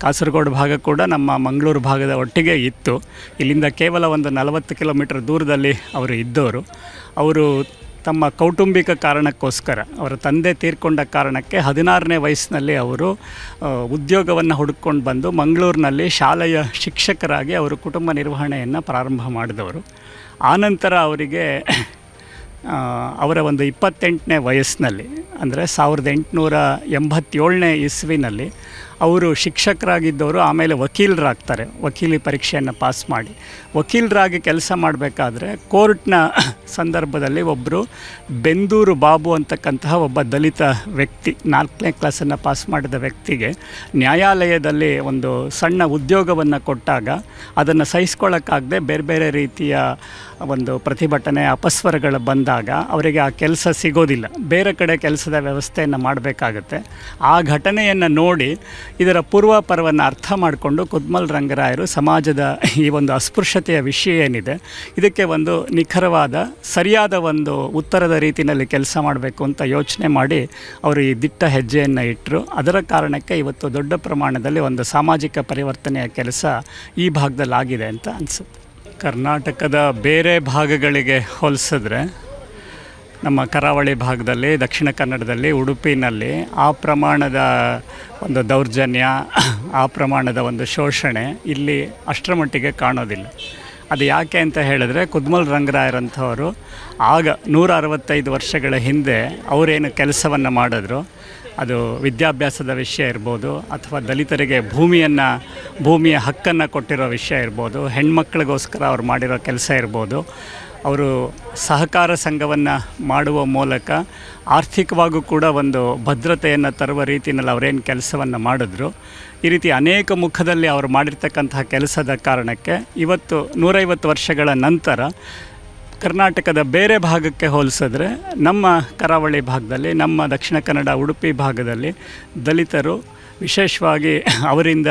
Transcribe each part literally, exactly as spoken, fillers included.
ಕಾಸರಗೋಡು ಭಾಗ ಕೂಡ ನಮ್ಮ ಮಂಗಳೂರು ಭಾಗದ ಒಟ್ಟಿಗೆ ಇತ್ತು. ಇಲ್ಲಿಂದ ಕೇವಲ ಒಂದು ನಲವತ್ತು ಕಿಲೋಮೀಟರ್ ದೂರದಲ್ಲಿ ಅವರು ಇದ್ದವರು. ಅವರು ತಮ್ಮ ಕೌಟುಂಬಿಕ ಕಾರಣಕ್ಕೋಸ್ಕರ ಅವರ ತಂದೆ ತೀರ್ಕೊಂಡ ಕಾರಣಕ್ಕೆ ಹದಿನಾರನೇ ವಯಸ್ಸಿನಲ್ಲಿ ಅವರು ಉದ್ಯೋಗವನ್ನು ಹುಡುಕೊಂಡು ಬಂದು ಮಂಗಳೂರಿನಲ್ಲಿ ಶಾಲೆಯ ಶಿಕ್ಷಕರಾಗಿ ಅವರು ಕುಟುಂಬ ನಿರ್ವಹಣೆಯನ್ನು ಪ್ರಾರಂಭ ಮಾಡಿದವರು. ಆನಂತರ ಅವರಿಗೆ ಅವರ ಒಂದು ಇಪ್ಪತ್ತೆಂಟನೇ ವಯಸ್ಸಿನಲ್ಲಿ ಅಂದರೆ ಸಾವಿರದ ಎಂಟುನೂರ ಎಂಬತ್ತೇಳನೇ ಇಸ್ವಿನಲ್ಲಿ ಅವರು ಶಿಕ್ಷಕರಾಗಿದ್ದವರು ಆಮೇಲೆ ವಕೀಲರಾಗ್ತಾರೆ. ವಕೀಲಿ ಪರೀಕ್ಷೆಯನ್ನು ಪಾಸ್ ಮಾಡಿ ವಕೀಲರಾಗಿ ಕೆಲಸ ಮಾಡಬೇಕಾದ್ರೆ ಕೋರ್ಟ್ನ ಸಂದರ್ಭದಲ್ಲಿ ಒಬ್ಬರು ಬೆಂದೂರು ಬಾಬು ಅಂತಕ್ಕಂತಹ ಒಬ್ಬ ದಲಿತ ವ್ಯಕ್ತಿ, ನಾಲ್ಕನೇ ಕ್ಲಾಸನ್ನು ಪಾಸ್ ಮಾಡಿದ ವ್ಯಕ್ತಿಗೆ ನ್ಯಾಯಾಲಯದಲ್ಲಿ ಒಂದು ಸಣ್ಣ ಉದ್ಯೋಗವನ್ನು ಕೊಟ್ಟಾಗ ಅದನ್ನು ಸಹಿಸ್ಕೊಳ್ಳೋಕ್ಕಾಗದೆ ಬೇರೆ ಬೇರೆ ರೀತಿಯ ಒಂದು ಪ್ರತಿಭಟನೆ ಅಪಸ್ವರಗಳು ಬಂದಾಗ ಅವರಿಗೆ ಆ ಕೆಲಸ ಸಿಗೋದಿಲ್ಲ, ಬೇರೆ ಕಡೆ ಕೆಲಸದ ವ್ಯವಸ್ಥೆಯನ್ನು ಮಾಡಬೇಕಾಗತ್ತೆ. ಆ ಘಟನೆಯನ್ನು ನೋಡಿ ಇದರ ಪೂರ್ವಾಪರವನ್ನು ಅರ್ಥ ಮಾಡಿಕೊಂಡು ಕುದ್ಮಲ್ ರಂಗರಾಯರು ಸಮಾಜದ ಈ ಒಂದು ಅಸ್ಪೃಶ್ಯತೆಯ ವಿಷಯ ಏನಿದೆ ಇದಕ್ಕೆ ಒಂದು ನಿಖರವಾದ ಸರಿಯಾದ ಒಂದು ಉತ್ತರದ ರೀತಿಯಲ್ಲಿ ಕೆಲಸ ಮಾಡಬೇಕು ಅಂತ ಯೋಚನೆ ಮಾಡಿ ಅವರು ಈ ದಿಟ್ಟ ಹೆಜ್ಜೆಯನ್ನು ಇಟ್ಟರು. ಅದರ ಕಾರಣಕ್ಕೆ ಇವತ್ತು ದೊಡ್ಡ ಪ್ರಮಾಣದಲ್ಲಿ ಒಂದು ಸಾಮಾಜಿಕ ಪರಿವರ್ತನೆಯ ಕೆಲಸ ಈ ಭಾಗದಲ್ಲಿ ಆಗಿದೆ ಅಂತ ಅನಿಸುತ್ತೆ. ಕರ್ನಾಟಕದ ಬೇರೆ ಭಾಗಗಳಿಗೆ ಹೋಲಿಸಿದ್ರೆ ನಮ್ಮ ಕರಾವಳಿ ಭಾಗದಲ್ಲಿ, ದಕ್ಷಿಣ ಕನ್ನಡದಲ್ಲಿ, ಉಡುಪಿನಲ್ಲಿ ಆ ಪ್ರಮಾಣದ ಒಂದು ದೌರ್ಜನ್ಯ, ಆ ಪ್ರಮಾಣದ ಒಂದು ಶೋಷಣೆ ಇಲ್ಲಿ ಅಷ್ಟರ ಮಟ್ಟಿಗೆ ಕಾಣೋದಿಲ್ಲ. ಅದು ಯಾಕೆ ಅಂತ ಹೇಳಿದ್ರೆ ಕುದ್ಮಲ್ ರಂಗರಾಯರಂಥವರು ಆಗ ನೂರ ಅರವತ್ತೈದು ವರ್ಷಗಳ ಹಿಂದೆ ಅವರೇನು ಕೆಲಸವನ್ನು ಮಾಡಿದ್ರು, ಅದು ವಿದ್ಯಾಭ್ಯಾಸದ ವಿಷಯ ಇರ್ಬೋದು ಅಥವಾ ದಲಿತರಿಗೆ ಭೂಮಿಯನ್ನು ಭೂಮಿಯ ಹಕ್ಕನ್ನು ಕೊಟ್ಟಿರೋ ವಿಷಯ ಇರ್ಬೋದು, ಹೆಣ್ಮಕ್ಳಿಗೋಸ್ಕರ ಅವ್ರು ಮಾಡಿರೋ ಕೆಲಸ ಇರ್ಬೋದು, ಅವರು ಸಹಕಾರ ಸಂಘವನ್ನು ಮಾಡುವ ಮೂಲಕ ಆರ್ಥಿಕವಾಗೂ ಕೂಡ ಒಂದು ಭದ್ರತೆಯನ್ನು ತರುವ ರೀತಿಯಲ್ಲಿ ಅವರೇನು ಕೆಲಸವನ್ನು ಮಾಡಿದ್ರು. ಈ ರೀತಿ ಅನೇಕ ಮುಖದಲ್ಲಿ ಅವರು ಮಾಡಿರ್ತಕ್ಕಂತಹ ಕೆಲಸದ ಕಾರಣಕ್ಕೆ ಇವತ್ತು ನೂರೈವತ್ತು ವರ್ಷಗಳ ನಂತರ ಕರ್ನಾಟಕದ ಬೇರೆ ಭಾಗಕ್ಕೆ ಹೋಲಿಸಿದ್ರೆ ನಮ್ಮ ಕರಾವಳಿ ಭಾಗದಲ್ಲಿ, ನಮ್ಮ ದಕ್ಷಿಣ ಕನ್ನಡ ಉಡುಪಿ ಭಾಗದಲ್ಲಿ ದಲಿತರು ವಿಶೇಷವಾಗಿ ಅವರಿಂದ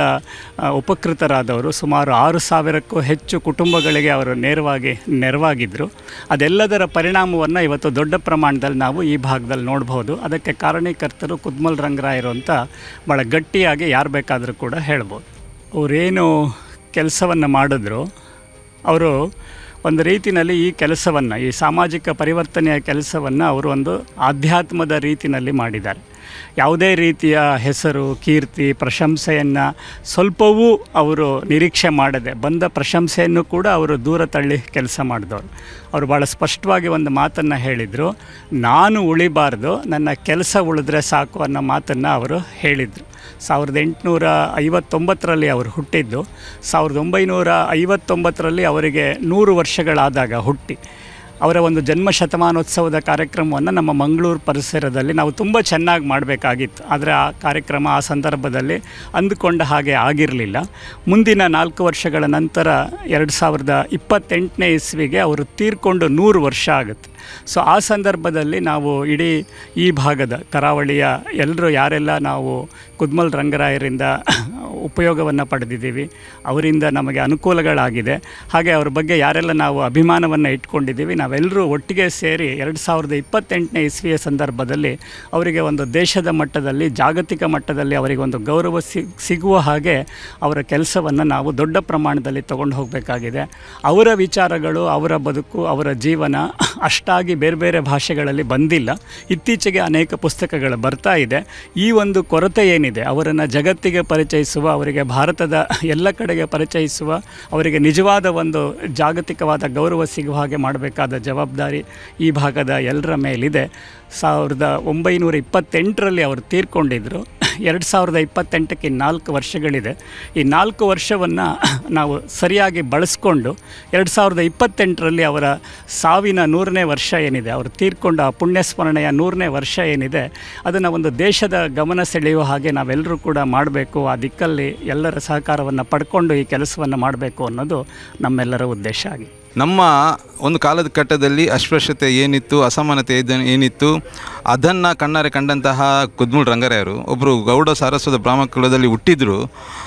ಉಪಕೃತರಾದವರು ಸುಮಾರು ಆರು ಸಾವಿರಕ್ಕೂ ಹೆಚ್ಚು ಕುಟುಂಬಗಳಿಗೆ ಅವರು ನೇರವಾಗಿ ನೆರವಾಗಿದ್ದರು. ಅದೆಲ್ಲದರ ಪರಿಣಾಮವನ್ನು ಇವತ್ತು ದೊಡ್ಡ ಪ್ರಮಾಣದಲ್ಲಿ ನಾವು ಈ ಭಾಗದಲ್ಲಿ ನೋಡ್ಬೋದು. ಅದಕ್ಕೆ ಕಾರಣೀಕರ್ತರು ಕುದ್ಮಲ್ ರಂಗರಾಯರು ಅಂತ ಭಾಳ ಗಟ್ಟಿಯಾಗಿ ಯಾರು ಬೇಕಾದರೂ ಕೂಡ ಹೇಳ್ಬೋದು. ಅವರೇನು ಕೆಲಸವನ್ನು ಮಾಡಿದ್ರು, ಅವರು ಒಂದು ರೀತಿಯಲ್ಲಿ ಈ ಕೆಲಸವನ್ನು, ಈ ಸಾಮಾಜಿಕ ಪರಿವರ್ತನೆಯ ಕೆಲಸವನ್ನು ಅವರು ಒಂದು ಆಧ್ಯಾತ್ಮದ ರೀತಿಯಲ್ಲಿ ಮಾಡಿದ್ದಾರೆ. ಯಾವುದೇ ರೀತಿಯ ಹೆಸರು, ಕೀರ್ತಿ, ಪ್ರಶಂಸೆಯನ್ನು ಸ್ವಲ್ಪವೂ ಅವರು ನಿರೀಕ್ಷೆ ಮಾಡದೆ ಬಂದ ಪ್ರಶಂಸೆಯನ್ನು ಕೂಡ ಅವರು ದೂರ ತಳ್ಳಿ ಕೆಲಸ ಮಾಡಿದವರು. ಅವರು ಭಾಳ ಸ್ಪಷ್ಟವಾಗಿ ಒಂದು ಮಾತನ್ನು ಹೇಳಿದರು, ನಾನು ಉಳಿಬಾರ್ದು, ನನ್ನ ಕೆಲಸ ಉಳಿದ್ರೆ ಸಾಕು ಅನ್ನೋ ಮಾತನ್ನು ಅವರು ಹೇಳಿದರು. ಸಾವಿರದ ಎಂಟುನೂರ ಐವತ್ತೊಂಬತ್ತರಲ್ಲಿ ಅವರು ಹುಟ್ಟಿದ್ದು. ಸಾವಿರದ ಒಂಬೈನೂರ ಐವತ್ತೊಂಬತ್ತರಲ್ಲಿ ಅವರಿಗೆ ನೂರು ವರ್ಷಗಳಾದಾಗ ಹುಟ್ಟಿ ಅವರ ಒಂದು ಜನ್ಮ ಶತಮಾನೋತ್ಸವದ ಕಾರ್ಯಕ್ರಮವನ್ನು ನಮ್ಮ ಮಂಗಳೂರು ಪರಿಸರದಲ್ಲಿ ನಾವು ತುಂಬ ಚೆನ್ನಾಗಿ ಮಾಡಬೇಕಾಗಿತ್ತು. ಆದರೆ ಆ ಕಾರ್ಯಕ್ರಮ ಆ ಸಂದರ್ಭದಲ್ಲಿ ಅಂದುಕೊಂಡ ಹಾಗೆ ಆಗಿರಲಿಲ್ಲ. ಮುಂದಿನ ನಾಲ್ಕು ವರ್ಷಗಳ ನಂತರ ಎರಡು ಸಾವಿರದ ಇಪ್ಪತ್ತೆಂಟನೇ ಇಸ್ವಿಗೆ ಅವರು ತೀರ್ಕೊಂಡು ನೂರು ವರ್ಷ ಆಗುತ್ತೆ. ಸೊ ಆ ಸಂದರ್ಭದಲ್ಲಿ ನಾವು ಇಡೀ ಈ ಭಾಗದ ಕರಾವಳಿಯ ಎಲ್ಲರೂ ಯಾರೆಲ್ಲ ನಾವು ಕುದ್ಮಲ್ ರಂಗರಾಯರಿಂದ ಉಪಯೋಗವನ್ನು ಪಡೆದಿದ್ದೀವಿ, ಅವರಿಂದ ನಮಗೆ ಅನುಕೂಲಗಳಾಗಿದೆ, ಹಾಗೆ ಅವ್ರ ಬಗ್ಗೆ ಯಾರೆಲ್ಲ ನಾವು ಅಭಿಮಾನವನ್ನು ಇಟ್ಕೊಂಡಿದ್ದೀವಿ, ನಾವೆಲ್ಲರೂ ಒಟ್ಟಿಗೆ ಸೇರಿ ಎರಡು ಸಾವಿರದ ಇಪ್ಪತ್ತೆಂಟನೇ ಇಸ್ವಿಯ ಸಂದರ್ಭದಲ್ಲಿ ಅವರಿಗೆ ಒಂದು ದೇಶದ ಮಟ್ಟದಲ್ಲಿ, ಜಾಗತಿಕ ಮಟ್ಟದಲ್ಲಿ ಅವರಿಗೆ ಒಂದು ಗೌರವ ಸಿಗುವ ಹಾಗೆ ಅವರ ಕೆಲಸವನ್ನು ನಾವು ದೊಡ್ಡ ಪ್ರಮಾಣದಲ್ಲಿ ತಗೊಂಡು ಹೋಗಬೇಕಾಗಿದೆ. ಅವರ ವಿಚಾರಗಳು, ಅವರ ಬದುಕು, ಅವರ ಜೀವನ ಅಷ್ಟಾಗಿ ಬೇರೆ ಬೇರೆ ಭಾಷೆಗಳಲ್ಲಿ ಬಂದಿಲ್ಲ. ಇತ್ತೀಚೆಗೆ ಅನೇಕ ಪುಸ್ತಕಗಳು ಬರ್ತಾ ಇದೆ. ಈ ಒಂದು ಕೊರತೆ ಏನಿದೆ, ಅವರನ್ನು ಜಗತ್ತಿಗೆ ಪರಿಚಯಿಸುವ, ಅವರಿಗೆ ಭಾರತದ ಎಲ್ಲ ಕಡೆಗೆ ಪರಿಚಯಿಸುವ, ಅವರಿಗೆ ನಿಜವಾದ ಒಂದು ಜಾಗತಿಕವಾದ ಗೌರವ ಸಿಗುವ ಹಾಗೆ ಮಾಡಬೇಕಾದ ಜವಾಬ್ದಾರಿ ಈ ಭಾಗದ ಎಲ್ಲರ ಮೇಲಿದೆ. ಸಾವಿರದ ಒಂಬೈನೂರ ಇಪ್ಪತ್ತೆಂಟರಲ್ಲಿ ಅವರು ತೀರ್ಕೊಂಡಿದ್ದರು. ಎರಡು ಸಾವಿರದ ಇಪ್ಪತ್ತೆಂಟಕ್ಕೆ ನಾಲ್ಕು ವರ್ಷಗಳಿದೆ. ಈ ನಾಲ್ಕು ವರ್ಷವನ್ನು ನಾವು ಸರಿಯಾಗಿ ಬಳಸ್ಕೊಂಡು ಎರಡು ಸಾವಿರದ ಇಪ್ಪತ್ತೆಂಟರಲ್ಲಿ ಅವರ ಸಾವಿನ ನೂರನೇ ವರ್ಷ ಏನಿದೆ, ಅವರು ತೀರ್ಕೊಂಡ ಆ ಪುಣ್ಯಸ್ಮರಣೆಯ ನೂರನೇ ವರ್ಷ ಏನಿದೆ, ಅದನ್ನು ಒಂದು ದೇಶದ ಗಮನ ಸೆಳೆಯುವ ಹಾಗೆ ನಾವೆಲ್ಲರೂ ಕೂಡ ಮಾಡಬೇಕು. ಆ ದಿಕ್ಕಲ್ಲಿ ಎಲ್ಲರ ಸಹಕಾರವನ್ನು ಪಡ್ಕೊಂಡು ಈ ಕೆಲಸವನ್ನು ಮಾಡಬೇಕು ಅನ್ನೋದು ನಮ್ಮೆಲ್ಲರ ಉದ್ದೇಶ ಆಗಿದೆ. ನಮ್ಮ ಒಂದು ಕಾಲದ ಘಟ್ಟದಲ್ಲಿ ಅಸ್ಪೃಶ್ಯತೆ ಏನಿತ್ತು, ಅಸಮಾನತೆ ಏನಿತ್ತು, ಅದನ್ನು ಕಣ್ಣಾರೆ ಕಂಡಂತಹ ಕುದ್ಮಲ್ ರಂಗರಾಯರು ಒಬ್ಬರು ಗೌಡ ಸಾರಸ್ವತ ಬ್ರಾಹ್ಮಣ ಕುಲದಲ್ಲಿ ಹುಟ್ಟಿದ್ರು.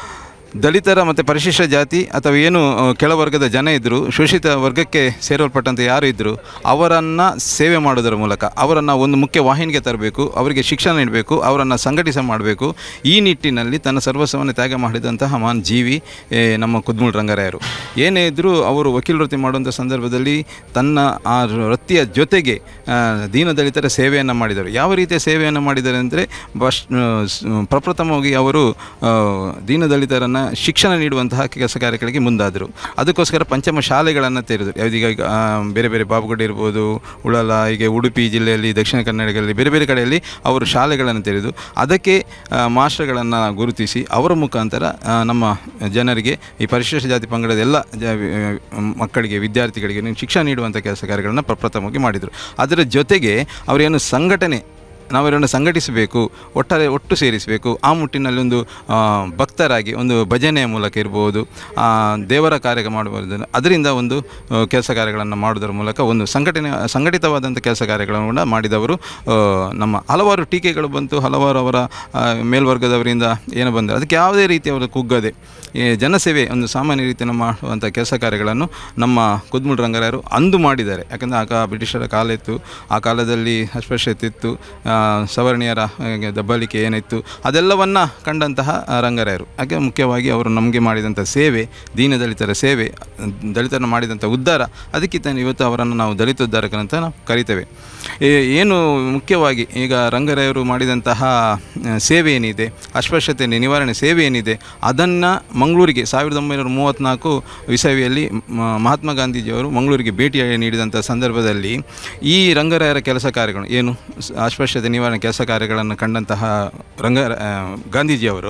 ದಲಿತರ ಮತ್ತು ಪರಿಶಿಷ್ಟ ಜಾತಿ ಅಥವಾ ಏನು ಕೆಳವರ್ಗದ ಜನ ಇದ್ದರು, ಶೋಷಿತ ವರ್ಗಕ್ಕೆ ಸೇರಲ್ಪಟ್ಟಂತೆ ಯಾರು ಇದ್ದರು, ಅವರನ್ನು ಸೇವೆ ಮಾಡೋದರ ಮೂಲಕ ಅವರನ್ನು ಒಂದು ಮುಖ್ಯ ವಾಹಿನಿಗೆ ತರಬೇಕು, ಅವರಿಗೆ ಶಿಕ್ಷಣ ನೀಡಬೇಕು, ಅವರನ್ನು ಸಂಘಟಿಸ ಮಾಡಬೇಕು. ಈ ನಿಟ್ಟಿನಲ್ಲಿ ತನ್ನ ಸರ್ವಸ್ವವನ್ನು ತ್ಯಾಗ ಮಾಡಿದಂತಹ ಮಹಾನ್ ಜೀವಿ ನಮ್ಮ ಕುದ್ಮೂಲ್ ರಂಗರಾಯರು. ಏನೇ ಇದ್ದರೂ ಅವರು ವಕೀಲ ವೃತ್ತಿ ಮಾಡುವಂಥ ಸಂದರ್ಭದಲ್ಲಿ ತನ್ನ ಆ ವೃತ್ತಿಯ ಜೊತೆಗೆ ದೀನದಲಿತರ ಸೇವೆಯನ್ನು ಮಾಡಿದರು. ಯಾವ ರೀತಿಯ ಸೇವೆಯನ್ನು ಮಾಡಿದ್ದಾರೆ ಅಂದರೆ ಬಸ್ ಪ್ರಪ್ರಥಮವಾಗಿ ಅವರು ದೀನದಲಿತರನ್ನು ಶಿಕ್ಷಣ ನೀಡುವಂತಹ ಕೆಲಸ ಕಾರ್ಯಗಳಿಗೆ ಮುಂದಾದರು. ಅದಕ್ಕೋಸ್ಕರ ಪಂಚಮ ಶಾಲೆಗಳನ್ನು ತೆರೆದರು. ಯಾವುದೀಗ ಬೇರೆ ಬೇರೆ ಬಾಬುಗಡ್ಡೆ ಇರ್ಬೋದು, ಉಳಲ, ಹೀಗೆ ಉಡುಪಿ ಜಿಲ್ಲೆಯಲ್ಲಿ, ದಕ್ಷಿಣ ಕನ್ನಡದಲ್ಲಿ ಬೇರೆ ಬೇರೆ ಕಡೆಯಲ್ಲಿ ಅವರು ಶಾಲೆಗಳನ್ನು ತೆರೆದು ಅದಕ್ಕೆ ಮಾಸ್ಟರ್ಗಳನ್ನು ಗುರುತಿಸಿ ಅವರ ಮುಖಾಂತರ ನಮ್ಮ ಜನರಿಗೆ ಈ ಪರಿಶಿಷ್ಟ ಜಾತಿ ಪಂಗಡದ ಎಲ್ಲ ಮಕ್ಕಳಿಗೆ, ವಿದ್ಯಾರ್ಥಿಗಳಿಗೆ ಶಿಕ್ಷಣ ನೀಡುವಂಥ ಕೆಲಸ ಕಾರ್ಯಗಳನ್ನು ಪ್ರಪ್ರಥಮವಾಗಿ ಮಾಡಿದರು. ಅದರ ಜೊತೆಗೆ ಅವರೇನು ಸಂಘಟನೆ ನಾವರನ್ನು ಸಂಘಟಿಸಬೇಕು, ಒಟ್ಟಾರೆ ಒಟ್ಟು ಸೇರಿಸಬೇಕು, ಆ ಮುಟ್ಟಿನಲ್ಲಿ ಒಂದು ಭಕ್ತರಾಗಿ ಒಂದು ಭಜನೆಯ ಮೂಲಕ ಇರ್ಬೋದು, ದೇವರ ಕಾರ್ಯ ಮಾಡಬಹುದು, ಅದರಿಂದ ಒಂದು ಕೆಲಸ ಕಾರ್ಯಗಳನ್ನು ಮಾಡೋದರ ಮೂಲಕ ಒಂದು ಸಂಘಟನೆ ಸಂಘಟಿತವಾದಂಥ ಕೆಲಸ ಕಾರ್ಯಗಳನ್ನು ಕೂಡ ಮಾಡಿದವರು. ನಮ್ಮ ಹಲವಾರು ಟೀಕೆಗಳು ಬಂತು, ಹಲವಾರು ಅವರ ಮೇಲ್ವರ್ಗದವರಿಂದ ಏನು ಬಂದರೆ ಅದಕ್ಕೆ ಯಾವುದೇ ರೀತಿ ಅವರು ಕುಗ್ಗದೆ ಜನಸೇವೆ ಒಂದು ಸಾಮಾನ್ಯ ರೀತಿಯನ್ನು ಮಾಡುವಂಥ ಕೆಲಸ ಕಾರ್ಯಗಳನ್ನು ನಮ್ಮ ಕುದ್ಮೂಲ್ ರಂಗರಾಯರು ಅಂದು ಮಾಡಿದ್ದಾರೆ. ಯಾಕಂದರೆ ಆಗ ಬ್ರಿಟಿಷರ ಕಾಲ ಇತ್ತು, ಆ ಕಾಲದಲ್ಲಿ ಅಸ್ಪೃಶ್ಯತೆ ಇತ್ತು, ಸವರ್ಣೀಯರ ದಬ್ಬಾಳಿಕೆ ಏನಿತ್ತು ಅದೆಲ್ಲವನ್ನು ಕಂಡಂತಹ ರಂಗರಾಯರು. ಹಾಗೆ ಮುಖ್ಯವಾಗಿ ಅವರು ನಮಗೆ ಮಾಡಿದಂಥ ಸೇವೆ, ದೀನದಲಿತರ ಸೇವೆ, ದಲಿತರನ್ನು ಮಾಡಿದಂಥ ಉದ್ಧಾರ, ಅದಕ್ಕಿಂತ ಇವತ್ತು ಅವರನ್ನು ನಾವು ದಲಿತ ಉದ್ಧಾರಕರಂತ ನಾವು ಕರಿತೇವೆ. ಏನು ಮುಖ್ಯವಾಗಿ ಈಗ ರಂಗರಾಯರು ಮಾಡಿದಂತಹ ಸೇವೆ ಏನಿದೆ, ಅಸ್ಪೃಶ್ಯತೆ ನಿವಾರಣೆ ಸೇವೆ ಏನಿದೆ, ಅದನ್ನು ಮಂಗಳೂರಿಗೆ ಸಾವಿರದ ಒಂಬೈನೂರ ಮೂವತ್ತ್ನಾಲ್ಕು ಇಸವಿಯಲ್ಲಿ ಮಹಾತ್ಮ ಗಾಂಧೀಜಿಯವರು ಮಂಗಳೂರಿಗೆ ಭೇಟಿ ನೀಡಿದಂಥ ಸಂದರ್ಭದಲ್ಲಿ ಈ ರಂಗರಾಯರ ಕೆಲಸ ಕಾರ್ಯಗಳು ಏನು ಅಸ್ಪೃಶ್ಯತೆ ನಿವಾರಣೆ ಕೆಲಸ ಕಾರ್ಯಗಳನ್ನು ಕಂಡಂತಹ ರಂಗ ಗಾಂಧೀಜಿಯವರು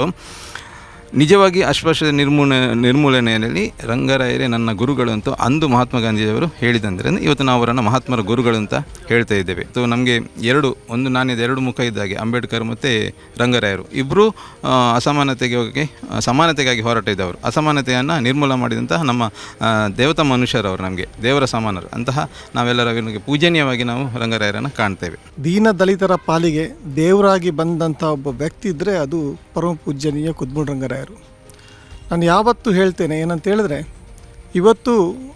ನಿಜವಾಗಿ ಅಸ್ಪೃಶ್ಯತೆ ನಿರ್ಮೂಲ ನಿರ್ಮೂಲನೆಯಲ್ಲಿ ರಂಗರಾಯರೇ ನನ್ನ ಗುರುಗಳು ಅಂತ ಅಂದು ಮಹಾತ್ಮ ಗಾಂಧೀಜಿಯವರು ಹೇಳಿದಂದರೆ ಇವತ್ತು ನಾವು ಅವರನ್ನು ಮಹಾತ್ಮರ ಗುರುಗಳು ಅಂತ ಹೇಳ್ತಾ ಇದ್ದೇವೆ. ಸೊ ನಮಗೆ ಎರಡು ಒಂದು ನಾಣ್ಯದ ಎರಡು ಮುಖ ಇದ್ದಾಗೆ ಅಂಬೇಡ್ಕರ್ ಮತ್ತು ರಂಗರಾಯರು ಇಬ್ಬರು ಅಸಮಾನತೆಗೆ ಸಮಾನತೆಗಾಗಿ ಹೋರಾಟ ಇದ್ದವರು. ಅಸಮಾನತೆಯನ್ನು ನಿರ್ಮೂಲ ಮಾಡಿದಂತಹ ನಮ್ಮ ದೇವತಾ ಮನುಷ್ಯರವರು, ನಮಗೆ ದೇವರ ಸಮಾನರು ಅಂತಹ ನಾವೆಲ್ಲರ ಪೂಜನೀಯವಾಗಿ ನಾವು ರಂಗರಾಯರನ್ನು ಕಾಣ್ತೇವೆ. ದೀನ ದಲಿತರ ಪಾಲಿಗೆ ದೇವರಾಗಿ ಬಂದಂಥ ಒಬ್ಬ ವ್ಯಕ್ತಿ ಇದ್ದರೆ ಅದು ಪರಮ ಪೂಜನೀಯ ಕುದ್ಮೂಲ್ ರಂಗರಾಯರು. ನಾನು ಯಾವತ್ತೂ ಹೇಳ್ತೇನೆ ಏನಂತ ಹೇಳಿದ್ರೆ, ಇವತ್ತು